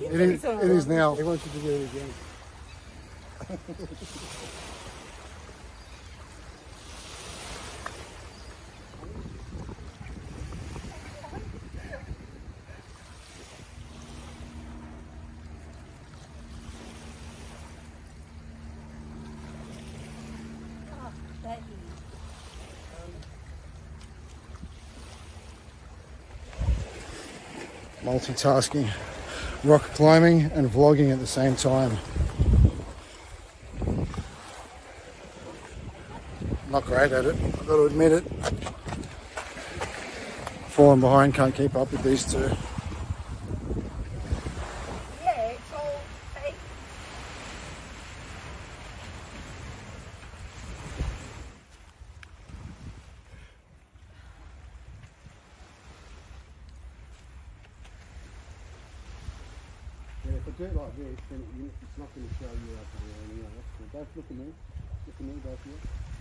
It is now. He wants you to do it again. Multitasking, rock climbing and vlogging at the same time. Not great at it, I've got to admit it. Falling behind, can't keep up with these two. Yeah, it's all fake. Yeah, if I do it like this, then it's not going to show you up there anyway. Both look at me. Look at me, both of you.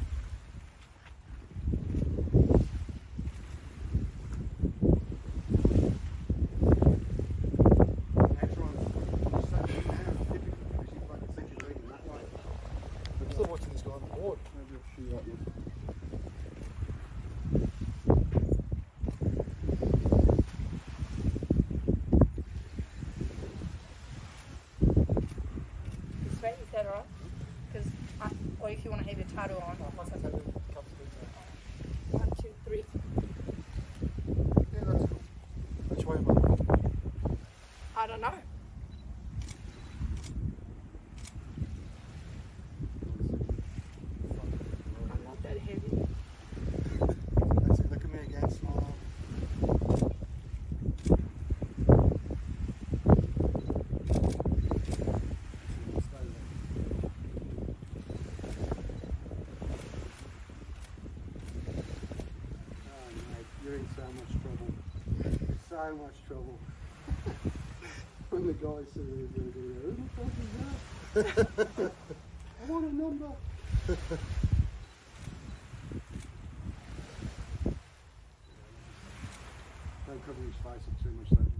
I'm still watching this guy on the board. Maybe I'll show you up here. Is that alright? Because, or if you want to have your tattoo on. 1, 2, 3. Yeah, that's cool. Which way am I? I don't know. I'm not that heavy. That's it, look at me again, smile. You're in so much trouble. So much trouble. When the guy said he was going to do that, who the fuck is that? I want a number. Don't cover his face up too much though.